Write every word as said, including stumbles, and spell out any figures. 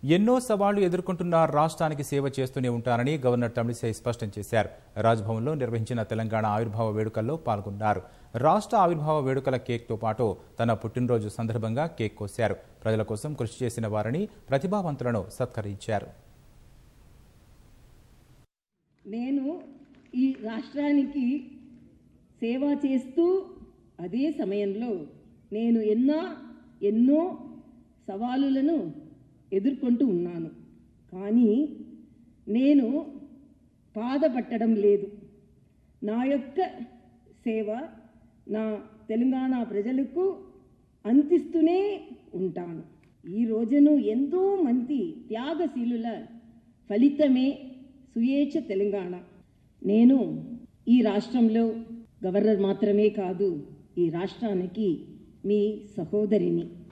ఎన్నో సవాళ్లు ఎదుర్కొంటున్న రాష్ట్రానికి సేవ చేస్తూనే ఉంటారని గవర్నర్ తమిళిసై స్పష్టం చేశారు. రాజ్భవన్లో నిర్వహించిన తెలంగాణ ఆవిర్భావ వేడుకల్లో పాల్గొన్నారు. రాష్ట్ర ఆవిర్భావ వేడుకల కేక్తో పాటు తన పుట్టినరోజు సందర్భంగా కేక్ కోశారు. ప్రజల కోసం కృషి చేసిన వారిని, ప్రతిభావంతులను సత్కరించారు. నేను ఈ రాష్ట్రానికి సేవ చేస్తూ అదే సమయంలో నేను ఎన్నో ఎన్నో సవాలులను ఎదుర్కొంటూ ఉన్నాను. కానీ నేను బాధపడడం లేదు. నా యొక్క సేవ నా తెలంగాణ ప్రజలకు అందిస్తూనే ఉంటాను. ఈ రోజును ఎంతో మంది త్యాగశీలుల ఫలితమే సుయేచ్ఛ తెలంగాణ. నేను ఈ రాష్ట్రంలో గవర్నర్ మాత్రమే కాదు, ఈ రాష్ట్రానికి మీ సహోదరిని.